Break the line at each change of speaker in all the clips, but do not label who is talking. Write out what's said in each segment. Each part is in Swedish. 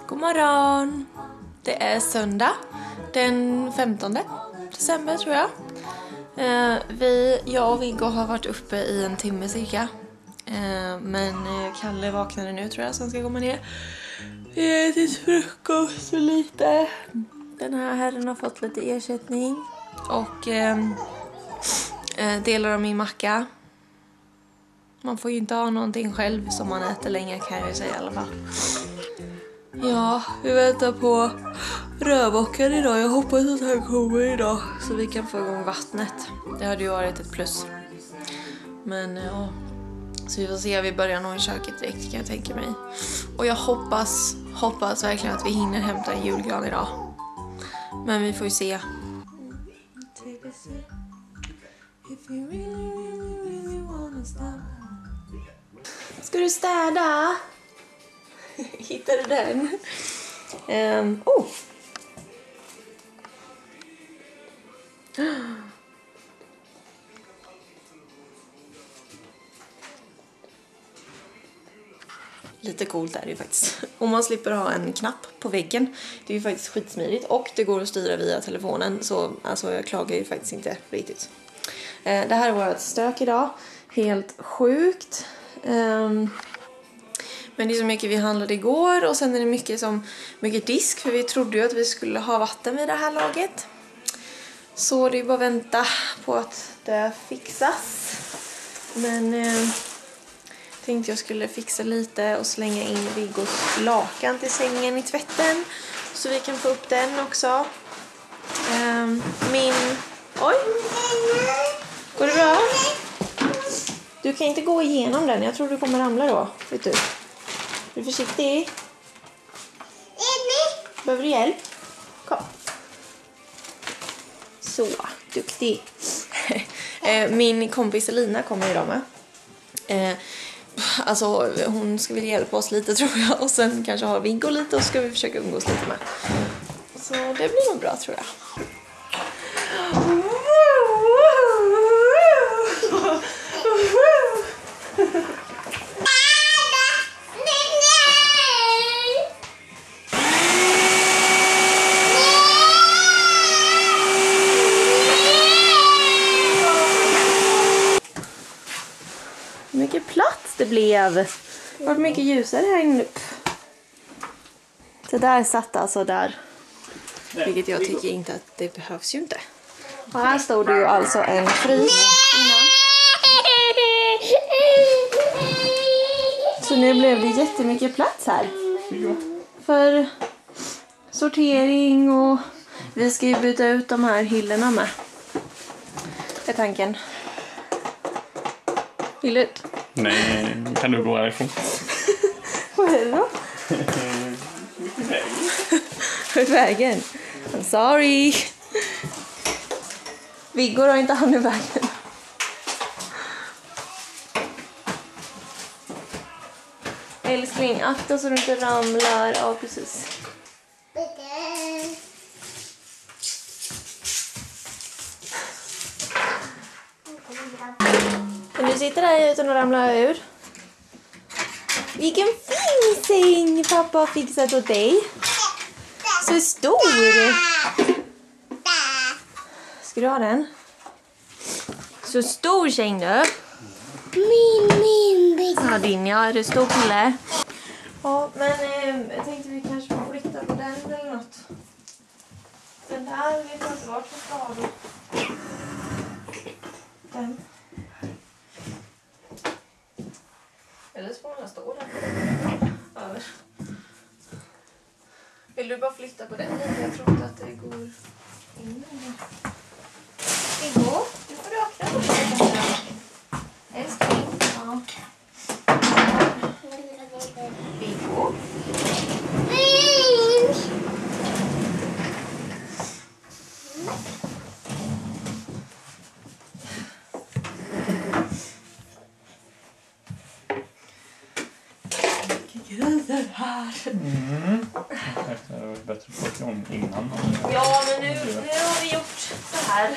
God morgon! Det är söndag den 15 december tror jag. Jag och Viggo har varit uppe i en timme cirka. Men Kalle vaknade nu tror jag, så han ska komma ner. Vi har ätit frukost så lite. Den här herren har fått lite ersättning. Och delar av min macka. Man får ju inte ha någonting själv som man äter länge, kan jag säga i alla fall. Ja, vi väntar på rödbocken idag. Jag hoppas att han kommer idag så vi kan få igång vattnet. Det hade ju varit ett plus. Men ja, så vi får se. Vi börjar nog i köket direkt, kan jag tänka mig. Och jag hoppas verkligen att vi hinner hämta en julgran idag. Men vi får ju se. Ska du städa? Hittar du den? Lite coolt är det ju faktiskt. Om man slipper ha en knapp på väggen. Det är ju faktiskt skitsmidigt. Och det går att styra via telefonen. Så alltså, jag klagar ju faktiskt inte riktigt. Det här var ett stök idag. Helt sjukt. Men det är så mycket vi handlade igår. Och sen är det mycket disk. För vi trodde ju att vi skulle ha vatten vid det här laget. Så det är bara att vänta på att det fixas. Men tänkte jag skulle fixa lite och slänga in Viggos lakan till sängen i tvätten. Så vi kan få upp den också. Oj! Går det bra? Du kan inte gå igenom den. Jag tror du kommer ramla då. Vet du? Är du försiktig? Behöver du hjälp? Kom. Så, duktig. Min kompis Elina kommer idag med. Alltså hon ska väl hjälpa oss lite tror jag. Och sen kanske ha Viggo lite och ska vi försöka umgås lite med. Så det blir nog bra tror jag. Mycket plats det blev. Det var mycket ljusare här inne. Så där satt alltså där. Vilket jag tycker inte att det behövs ju inte. Och här stod det ju alltså en frys innan. Så nu blev det jättemycket plats här. För sortering och vi ska ju byta ut de här hyllorna med. Det är tanken. Vill du?
Nej, kan du gå härifrån?
Vad är det då? Vägen. I'm sorry. Viggo har inte hand i vägen. Älskling, akta så du inte ramlar. Ja, precis. Kan du sitta där utan att ramla ur? Vilken fin säng pappa har fixat åt dig. Så stor. Ska du ha den? Så stor säng du. Min. Ja, din ja. Är det stor kille? Ja, men jag tänkte vi kanske får flytta på den eller något. Den där vet jag inte vart vi ska ha då. Den. Eller så får man stå där. Över. Vill du bara flytta på den lite? Jag tror inte att det går in. Viggo, du får röka på den. Älskling. Ja. Viggo. Grödor här.
Det hade varit bättre på om innan.
Ja, men nu har vi gjort så här.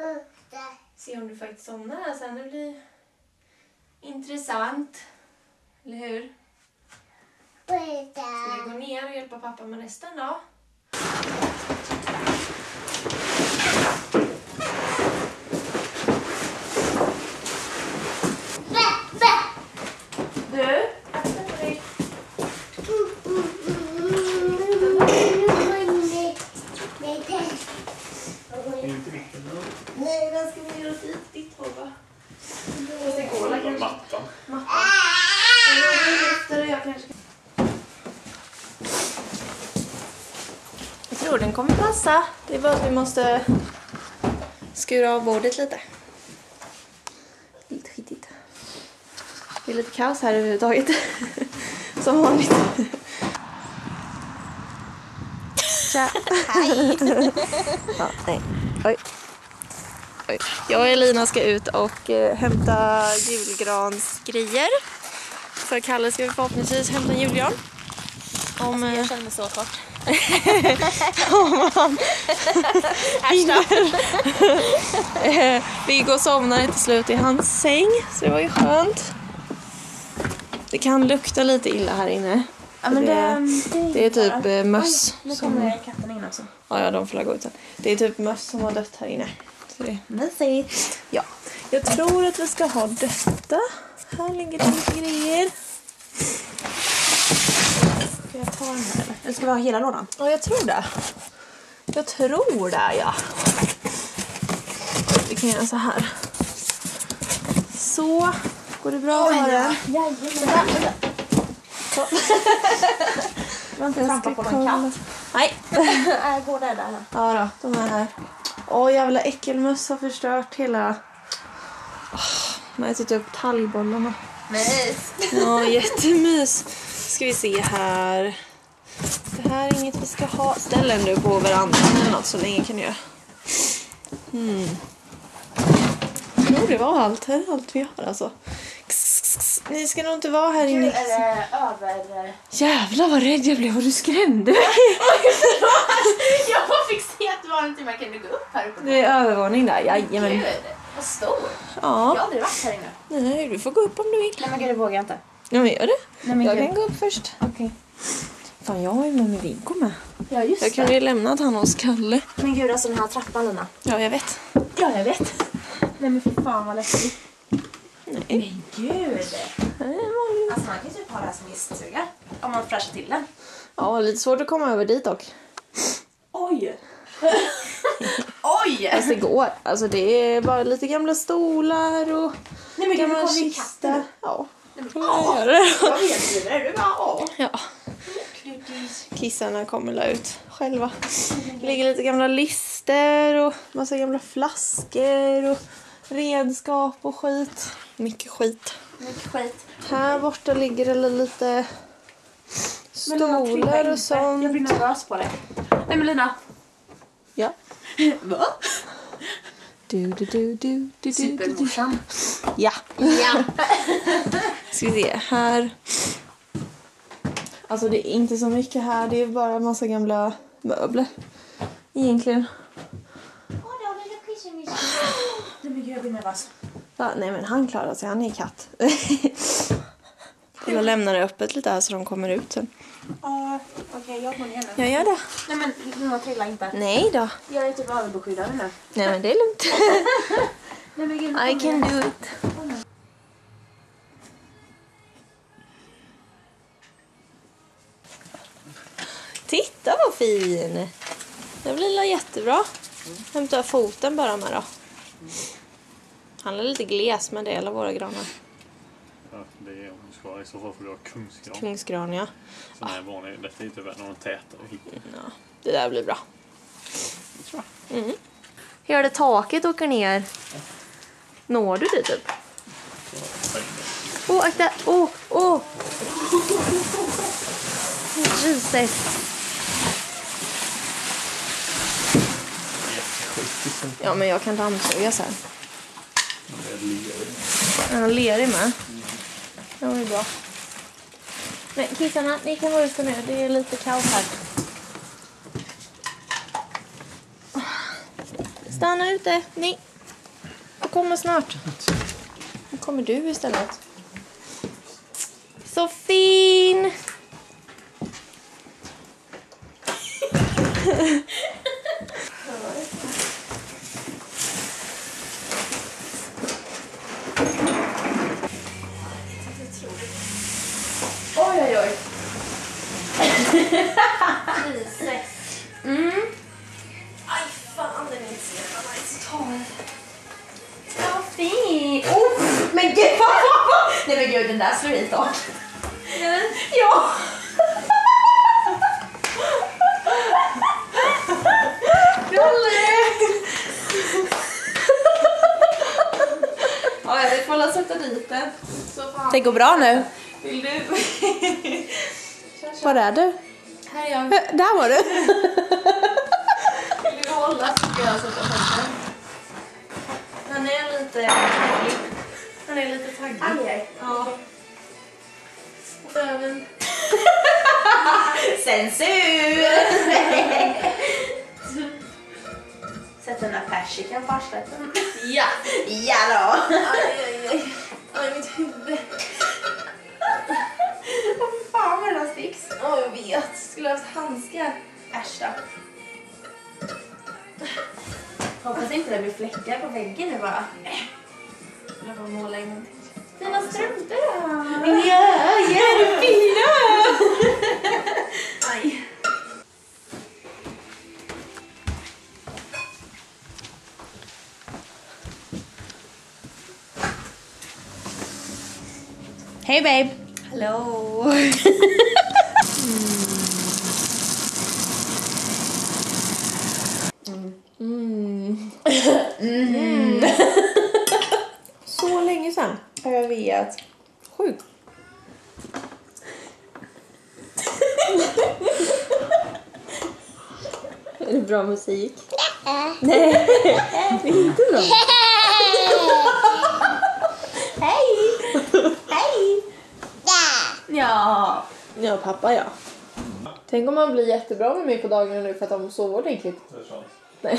Se om du faktiskt somnar här sen. Det blir intressant. Eller hur? Ska vi gå ner och hjälpa pappa med resten då? Du, akta på dig. Nej, den ska ner åt ditt håll, va? Det går kanske.
Mattan.
Jag tror den kommer passa. Det är bara att vi måste skura av bordet lite. Lite skitigt. Det är lite kaos här överhuvudtaget. Som vanligt. Tja. Hej. Ja, nej. Oj. Oj. Jag och Elina ska ut och hämta julgransgrejer. För Kalle ska vi förhoppningsvis hämta en julgran.
Jag känner mig så kort.
Vi går och somnar till slut i hans säng. Så det var ju skönt. Det kan lukta lite illa här inne.
Ja, men
det är typ möss.
Nu kommer katten in också.
Ja, de får gå ut sen. Det är typ möss som har dött här inne. Så det...
Mysigt.
Ja, jag tror att vi ska ha detta. Här ligger det lite grejer.
Ska jag ta den här? Eller ska vi ha hela lådan?
Ja, jag tror det. Jag tror det, ja. Vi kan göra så här. Så. Går det bra att ha den?
Jajamän.
Så.
Du har inte trampat på en katt?
Nej.
Går det där?
Ja då, de är här. Åh, jävla äckelmöss har förstört hela... Man har ätit upp talgbollarna.
Mys.
Ja, jättemys. Ska vi se här. Det här är inget vi ska ha. Ställ den nu på verandan eller något så länge kan du göra. Jag tror det var allt här. Allt vi har alltså. Ni ska nog inte vara här inne.
Över...
Jävlar vad rädd jag blev och du skrämde mig.
Jag fick se att det var inte man kunde gå upp här uppe.
Det är övervåning där. Jajamän.
Gud, vad stor. Jag
Ja.
har aldrig varit här inne.
Nej, du får gå upp om du vill.
Nej men gud, det vågar jag inte.
Ja, men gör det.
Nej, men
Jag
gud.
kan gå upp först.
Okej.
Fan, jag har ju med Viggo med.
Ja, just
Jag kunde ju lämnat han hos Kalle.
Men gud, alltså den här trappan, Lina.
Ja, jag vet.
Ja, jag vet. Nej men fy fan vad läskigt.
Nej.
Men gud.
Nej,
Alltså man kan ju typ ha det här som gäststuga. Om man fräschar till den.
ja, lite svårt att komma över dit dock.
Oj. Oj.
Alltså det går. Alltså det är bara lite gamla stolar och
Nej men gud, nu
gamla
kommer ju
kista.
katten.
Ja,
Nej, men,
jag gör det.
jag vet ju det. Du bara, åh.
Ja, kissarna kommer la ut själva. Det ligger lite gamla lister och massa gamla flaskor och redskap och skit. Mycket skit.
Mycket skit.
Här borta ligger det lite stolar och sånt.
Jag blir nervös på det. Nej men Lina.
Ja.
Va?
Du.
Supermorsan.
Ja.
Ja.
Ska vi se, här. Alltså det är inte så mycket här, det är bara en massa gamla möbler. Egentligen.
Nej men gud, jag blir nervös.
Ja, nej men han klarar sig, han är katt. Jag lämnar det öppet lite här så de kommer ut sen.
Okej, jag går ner nu.
Jag gör det.
Nej men Lina, trilla inte.
Nej då.
Jag är typ överbeskyddad nu.
Nej men det är lugnt.
Nej men gud.
I can do it. Titta vad fin. Det blir jättebra. Hämta foten bara med då. Han är lite gles men det är alla våra granar.
Ja, det är om du ska. I så fall får du ha kungsgran.
Kungsgran, ja.
Sån här vanlig. Detta är inte värt någon tätare hit.
Ja, det där blir bra.
Det tror jag.
Hur är det taket åker ner? Når du det typ? Åh, akta! Åh! Jesus! Ja, men jag kan dammsuga sen. Han lerig med. Ja, det är bra. Nej, kissarna, ni kan vara ute nu. Det är lite kaos här. Stanna ute, ni. Jag kommer snart. Nu kommer du istället. Så fin! Oj, oj, oj. Priset. Aj, fan, den är inte så jävla nice. Ta den. Ja, fin. Men gud, nej men gud, den där slår i snart. Ja. Ja, jag får väl sätta dit den. Det går bra nu. Vill du? Var är du? Här är jag. Där var du. Vill du hålla så ska jag sätta fast den. Han är lite taggig. Han är lite taggig. Aj. Ja. Öven. Censur! Sätt den där persikan på arslet. Ja! Ja då! Aj. Aj, mitt huvud. Vad fan var det där sticks? Ja, jag vet. Skulle jag haft handskar? Äsch då. Hoppas inte det blir fläckar på väggen nu bara. Jag får måla in någonting. Dina strumpor då? Ja, det är fina! Aj. Hej babe! Hello! Så länge sedan har jag veat. Sjukt. Är det bra musik? Nej, det är inte bra. Hej! Hej! Ja. Ja, pappa, ja. Tänk om man blir jättebra med mig på dagarna nu för att de sover ordentligt.
Det är sant.
Nej.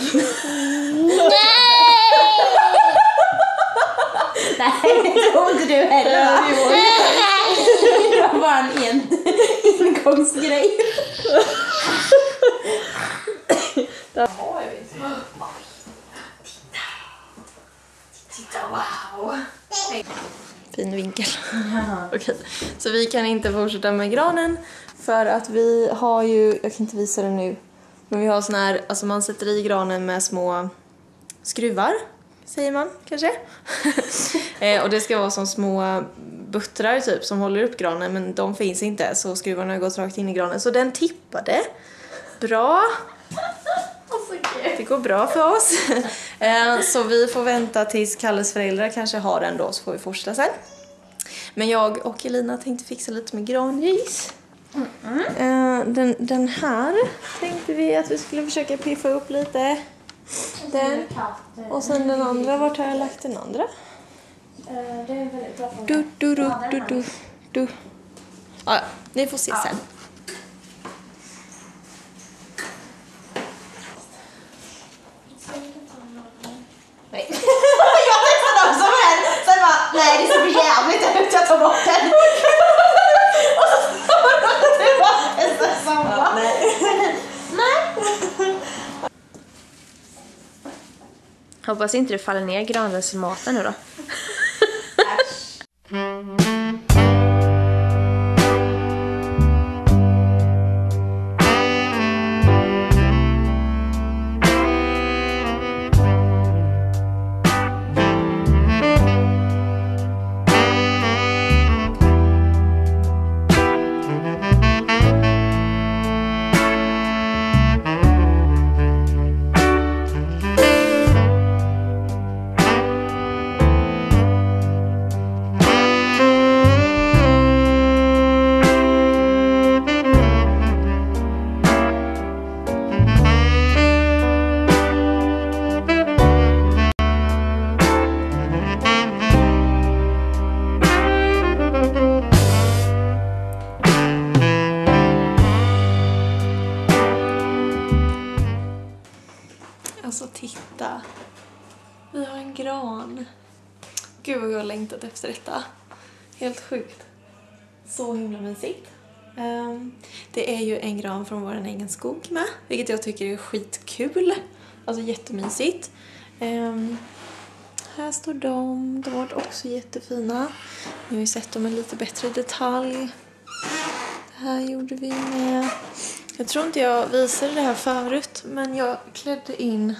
Nej, det tror inte du heller, va? Det var bara en ingångsgrej. Titta, wow.
Fin vinkel. Okej. Så vi kan inte fortsätta med granen för att vi har ju, jag kan inte visa det nu, men vi har sån här, alltså man sätter i granen med små skruvar, säger man kanske. Och det ska vara som små buttrar typ som håller upp granen, men de finns inte, så skruvarna har gått rakt in i granen. Så den tippade. Bra. Det går bra för oss. Så vi får vänta tills Kalles föräldrar kanske har den då, så får vi fortsätta sen. Men jag och Elina tänkte fixa lite med granris. Den här tänkte vi att vi skulle försöka piffa upp lite. Den. Och sen den andra, vart har jag lagt den andra?
Det är väldigt bra.
Du. Ja, ni får se sen.
Nej. Jag testade också med den. Sen bara, nej det ser för jävligt ut, jag tar bort den. Och så var det bara testa samma. Nej.
Hoppas inte det faller ner granresultaten nu då. Alltså titta. Vi har en gran. Gud vad jag har längtat efter detta. Helt sjukt. Så himla mysigt. Det är ju en gran från vår egen skog med. Vilket jag tycker är skitkul. Alltså jättemysigt. Här står de. De har också jättefina. Ni har ju sett dem i lite bättre detalj. Det här gjorde vi med. Jag tror inte jag visade det här förut. Men jag klädde in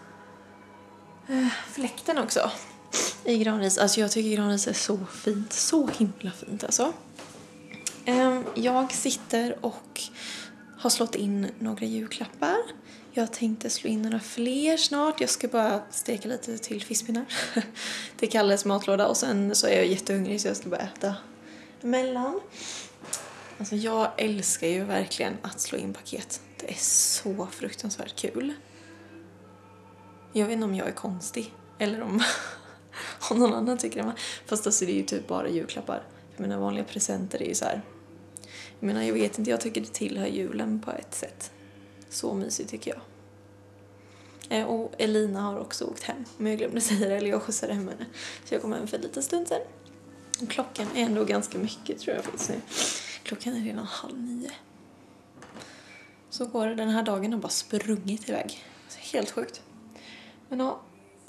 fläkten också. I granris. Alltså jag tycker granris är så fint. Så himla fint alltså. Jag sitter och har slått in några julklappar. Jag tänkte slå in några fler snart. Jag ska bara steka lite till fiskpinnar. till Kalles matlåda. Och sen så är jag jättehungrig så jag ska bara äta emellan. Alltså jag älskar ju verkligen att slå in paket. Det är så fruktansvärt kul. Jag vet inte om jag är konstig. Eller om någon annan tycker det. Fast alltså det är ju typ bara julklappar. Jag menar vanliga presenter är ju så här. Jag menar jag vet inte, jag tycker det tillhör julen på ett sätt. Så mysigt tycker jag. Och Elina har också åkt hem. Men jag glömde säga det, eller jag skjutsade hem henne. Så jag kom hem för en liten stund sedan. Och klockan är ändå ganska mycket tror jag faktiskt nu. Klockan är redan 8:30. Så går det, den här dagen har bara sprungit iväg. Så helt sjukt. Men ja.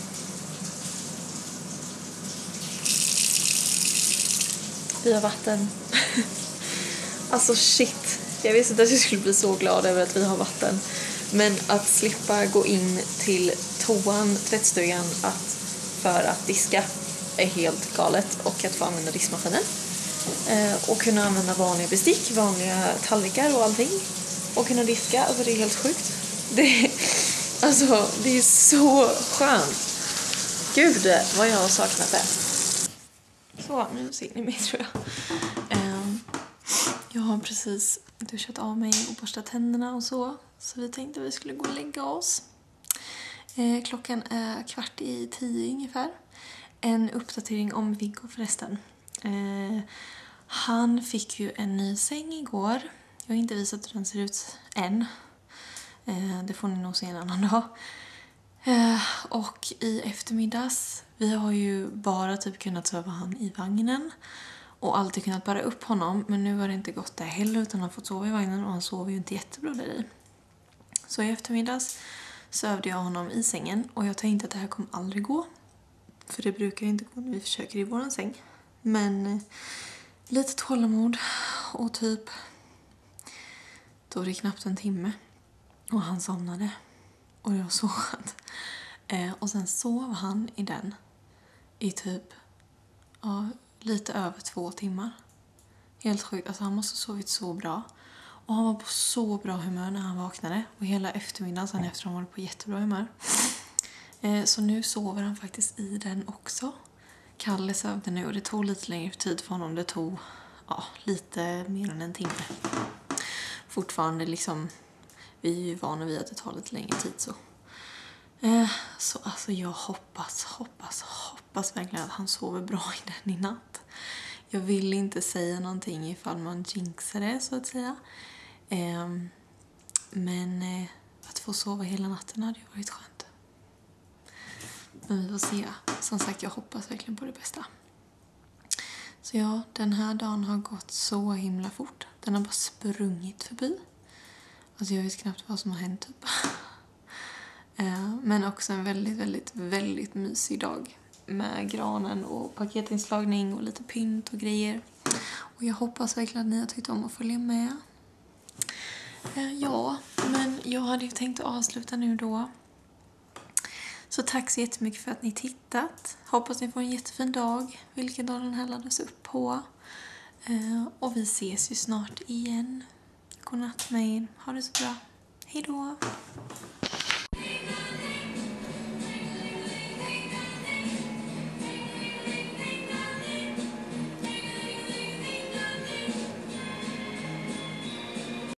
Vi har vatten. Alltså shit. Jag visste inte att jag skulle bli så glad över att vi har vatten. Men att slippa gå in till toan, tvättstugan för att diska är helt galet. Och att få använda diskmaskinen. Och kunna använda vanliga bestick, vanliga tallrikar och allting. Och kunna diska, alltså det är helt sjukt. Det är så skönt. Gud, vad jag har saknat det. Så, nu ser ni mig tror jag. Jag har precis duschat av mig och borstat tänderna och så. Så vi tänkte att vi skulle gå och lägga oss. Klockan är 9:15 ungefär. En uppdatering om Viggo förresten. Han fick ju en ny säng igår. Jag har inte visat hur den ser ut än. Det får ni nog se en annan dag. Och i eftermiddags, vi har ju bara typ kunnat sova han i vagnen. Och alltid kunnat bära upp honom. Men nu har det inte gått där heller utan han har fått sova i vagnen. Och han sover ju inte jättebra där i. Så i eftermiddags sövde jag honom i sängen. Och jag tänkte att det här kommer aldrig gå. För det brukar ju inte gå när vi försöker i våran säng. Men lite tålamod. Och typ då det knappt en timme. Och han somnade. Och det var så skönt. Och sen sov han i den. I typ lite över 2 timmar. Helt sjukt. Alltså han måste ha sovit så bra. Och han var på så bra humör när han vaknade. Och hela eftermiddagen sen efter han var på jättebra humör. Så nu sover han faktiskt i den också. Kalle sövde nu och det tog lite längre tid för honom. Det tog lite mer än en timme. Fortfarande liksom, vi är ju vana vid att det tar lite längre tid så. Så alltså jag hoppas verkligen att han sover bra i den i natt. Jag vill inte säga någonting ifall man jinxar det så att säga. Men att få sova hela natten hade ju varit skönt. Men vi får se. Som sagt, jag hoppas verkligen på det bästa. Så ja, den här dagen har gått så himla fort. Den har bara sprungit förbi. Alltså jag vet knappt vad som har hänt typ. Men också en väldigt, väldigt, väldigt mysig dag. Med granen och paketinslagning och lite pynt och grejer. Och jag hoppas verkligen att ni har tyckt om att följa med. Ja, men jag hade ju tänkt att avsluta nu då. Så tack så jättemycket för att ni tittat. Hoppas ni får en jättefin dag. Vilken dag den här laddas upp på. Och vi ses ju snart igen. Godnatt med er. Ha det så bra. Hej då.